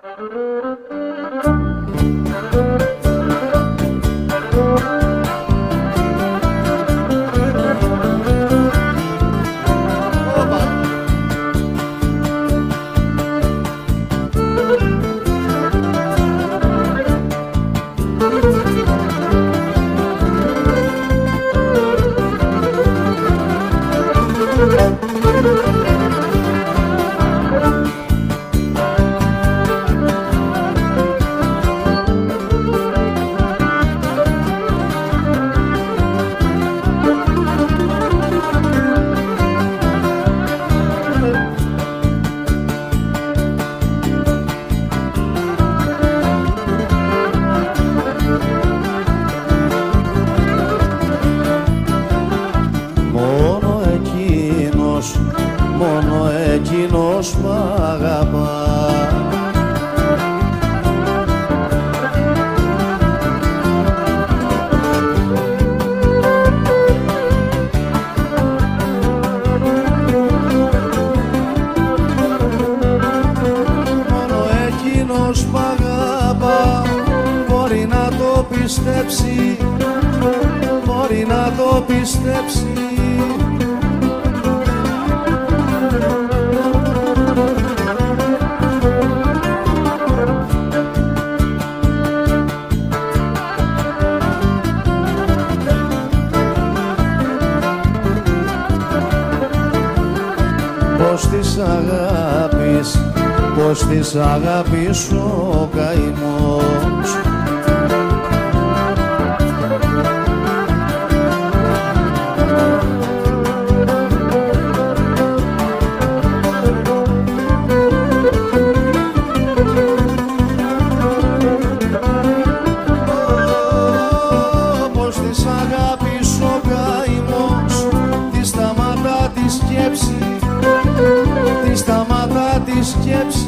Μόνο εκείνος μ' αγαπά. Μόνο εκείνος μ' αγαπά. Μπορεί να το πιστέψει, μπορεί να το πιστέψει. Πως της αγάπης ο καημός. Πως της αγάπης ο καημός, τη σταματά τη σκέψη, τη σταματά τη σκέψη.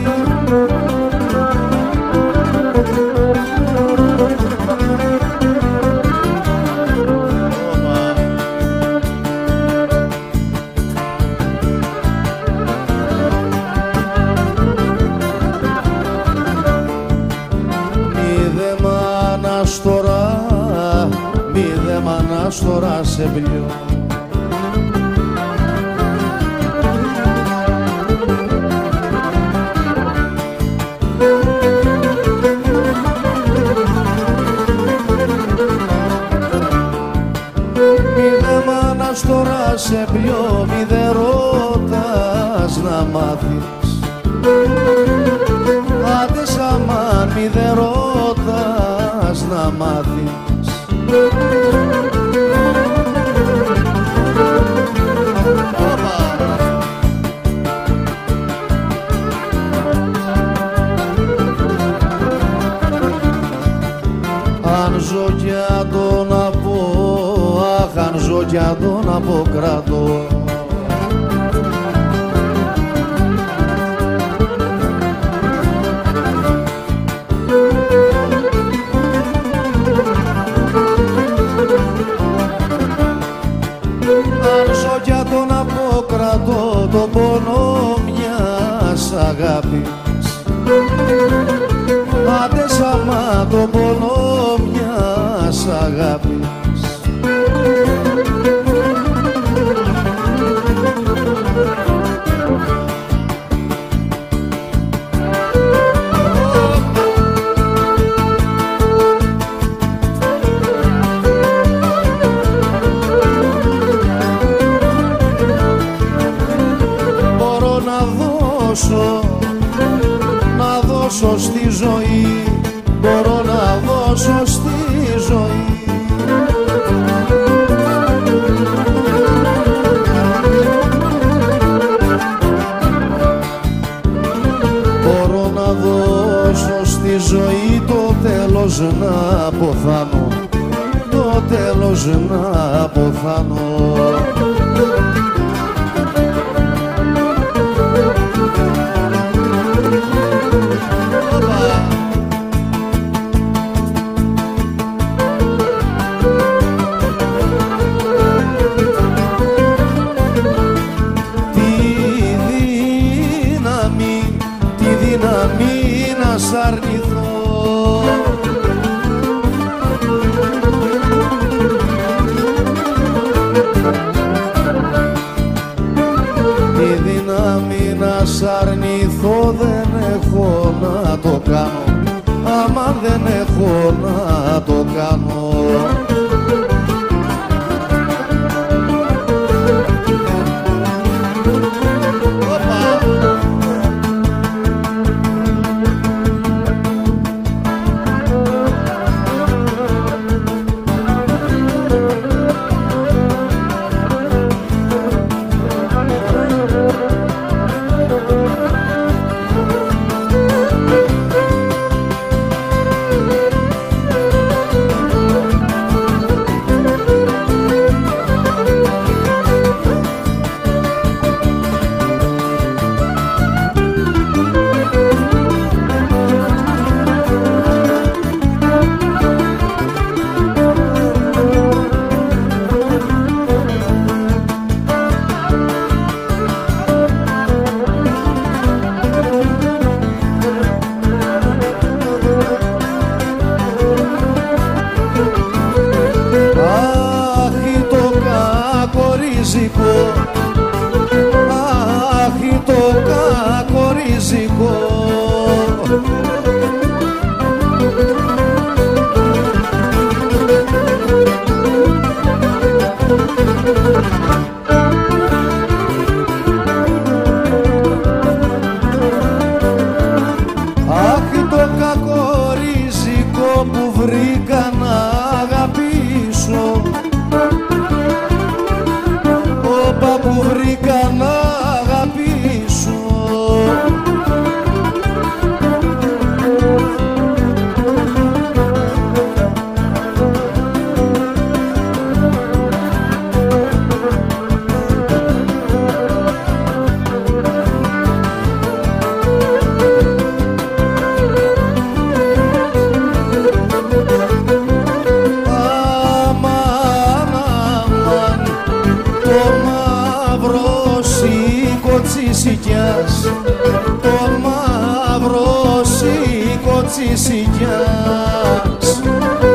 Μη δε μ' ανάστορα σε πλιώ. Τώρα σε πλιώ, μη δε ρώτας να μάθεις. Άντε σαμάν, μη δε ρώτας να μάθεις. Αν ζω κι αν τον αν ζω κι αν τον αποκρατώ. Αν ζω κι αν τον αποκρατώ το πόνο μιας αγάπης. Άντε σαμά το πόνο μιας αγάπης. Μπορώ να δώσω στη ζωή, μπορώ να δώσω στη ζωή. Μπορώ να δώσω στη ζωή το τέλος να αποθάνω, το τέλος να αποθάνω. Τη δύναμη να σ' αρνηθώ. Τη δύναμη να σ' αρνηθώ δεν έχω να το κάνω, άμα δεν έχω να το κάνω. Αχ, το κακό ριζικό. Αχ, το κακό ριζικό που βρήκα να αγαπήσω, που βρήκα να αγαπήσω. Το μαύρο σίκο τσισικιάς.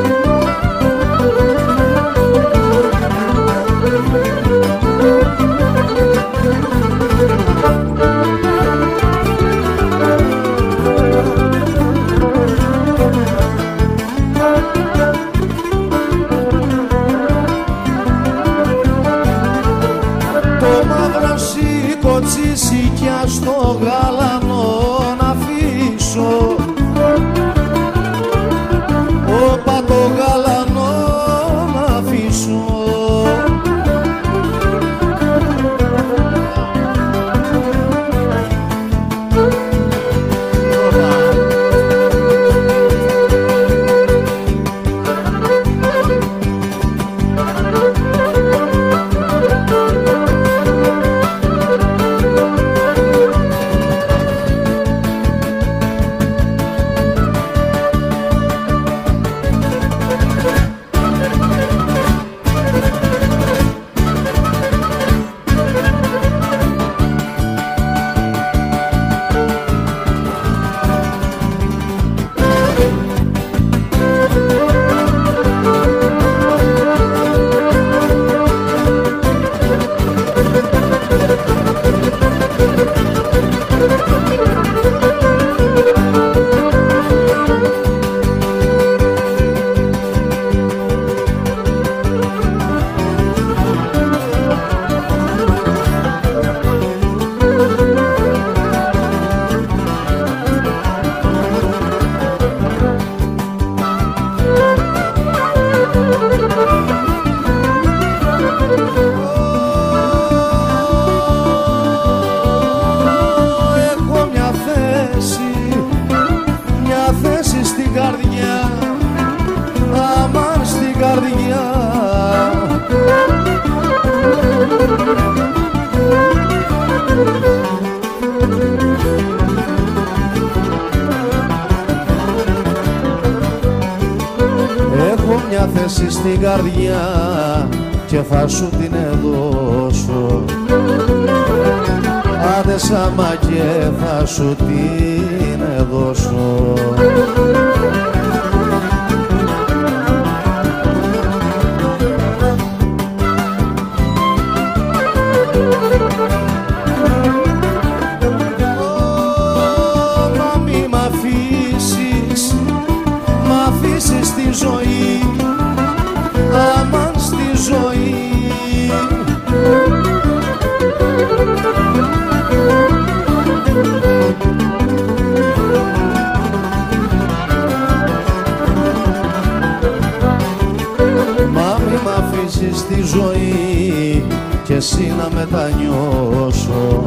Το μαύρο σίκο τσισικιάς στο γαλανό να αφήσω. Όπα το γαλανό να αφήσω. Έχω μια θέση στην καρδιά και θα σου την δώσω. Άντε σάμα και θα σου την με δώσω. Μα μη μ' αφήσεις, μ' αφήσεις τη ζωή, αμάν στη ζωή. Μα μη μ' αφήσεις τη ζωή κι εσύ να μετανιώσω.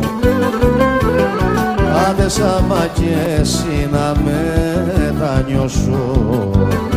Άντε σάμα κι εσύ να μετανιώσω.